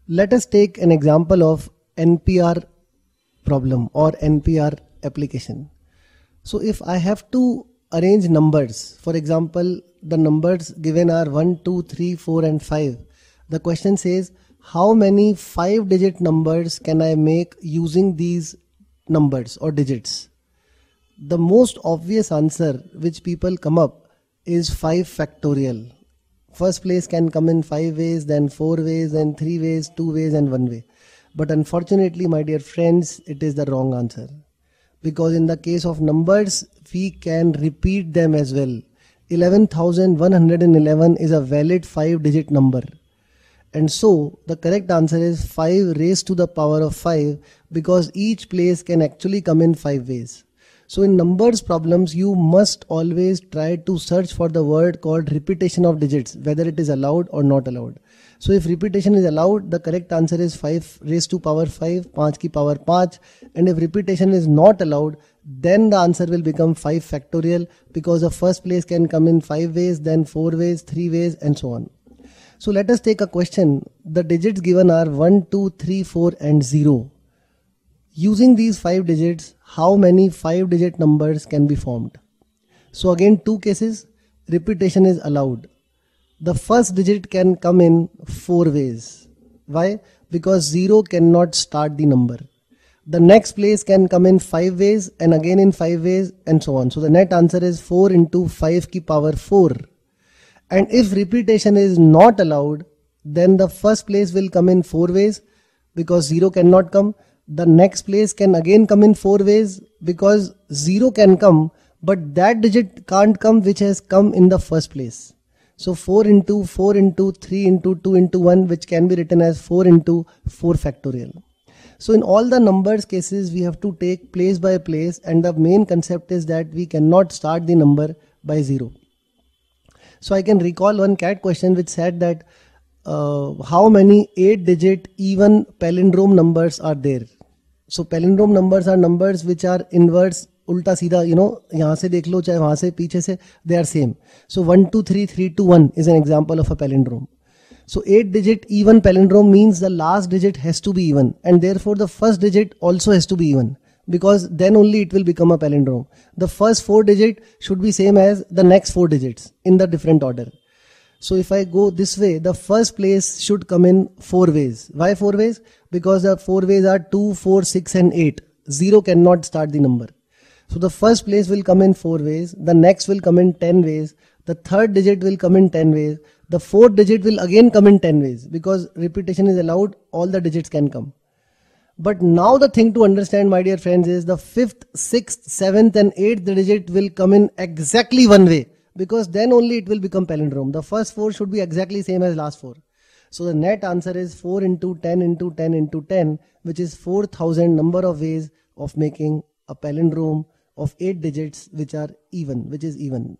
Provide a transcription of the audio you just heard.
Let us take an example of NPR problem or NPR application. So if I have to arrange numbers, for example, the numbers given are 1, 2, 3, 4 and 5. The question says, how many 5-digit numbers can I make using these numbers or digits? The most obvious answer which people come up is 5 factorial. First place can come in 5 ways, then 4 ways, then 3 ways, 2 ways and 1 way. But unfortunately, my dear friends, it is the wrong answer. Because in the case of numbers, we can repeat them as well. 11,111 is a valid 5-digit number. And so the correct answer is 5 raised to the power of 5, because each place can actually come in 5 ways. So in numbers problems, you must always try to search for the word called repetition of digits, whether it is allowed or not allowed. So if repetition is allowed, the correct answer is 5 raised to power 5, 5 ki power 5. And if repetition is not allowed, then the answer will become 5 factorial, because the first place can come in 5 ways, then 4 ways, 3 ways and so on. So let us take a question. The digits given are 1, 2, 3, 4 and 0. Using these 5 digits, how many 5-digit numbers can be formed? So again, 2 cases, repetition is allowed. The first digit can come in 4 ways. Why? Because 0 cannot start the number. The next place can come in 5 ways and again in 5 ways and so on. So the net answer is 4 into 5 ki power 4. And if repetition is not allowed, then the first place will come in 4 ways because 0 cannot come. The next place can again come in 4 ways because 0 can come, but that digit can't come which has come in the first place. So 4 into 4 into 3 into 2 into 1, which can be written as 4 into 4 factorial. So in all the numbers cases, we have to take place by place, and the main concept is that we cannot start the number by 0. So I can recall one CAT question which said that how many 8-digit even palindrome numbers are there. So palindrome numbers are numbers which are inverse, ulta सीधा, यहाँ से देख लो चाहे वहाँ से पीछे से, they are same. So 1 2 3 3 2 1 is an example of a palindrome. So 8-digit even palindrome means the last digit has to be even, and therefore the first digit also has to be even, because then only it will become a palindrome. The first 4 digit should be same as the next 4 digits in the different order. So if I go this way, the first place should come in 4 ways. Why 4 ways? Because the 4 ways are 2, 4, 6 and 8. 0 cannot start the number. So the first place will come in 4 ways. The next will come in 10 ways. The third digit will come in 10 ways. The fourth digit will again come in 10 ways. Because repetition is allowed, all the digits can come. But now the thing to understand, my dear friends, is the 5th, 6th, 7th and 8th digit will come in exactly 1 way. Because then only it will become palindrome. The first 4 should be exactly same as last 4. So the net answer is 4 into 10 into 10 into 10, which is 4,000 number of ways of making a palindrome of 8 digits which is even.